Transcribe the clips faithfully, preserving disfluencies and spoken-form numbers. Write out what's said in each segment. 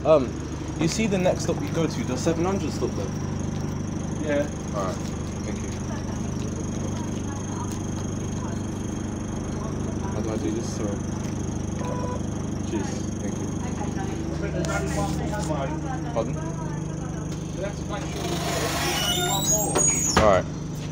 Um, you see the next stop you go to, does seven hundred stop there? Yeah. Alright, thank you. How do I do this? Sorry. Cheers, thank you. I bet there's only one more, mate. Pardon? You have to make sure you get it. There's only one more. Alright.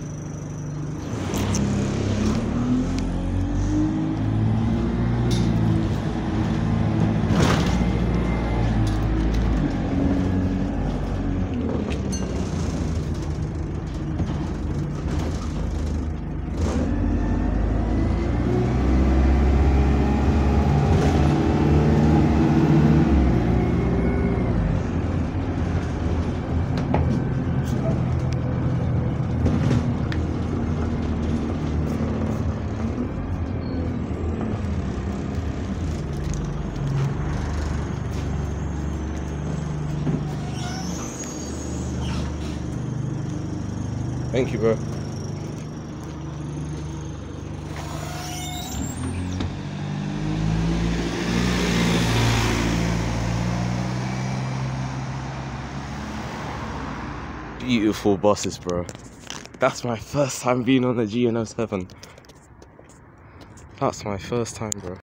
Thank you, bro. Beautiful buses, bro. That's my first time being on the G N O seven. That's my first time, bro.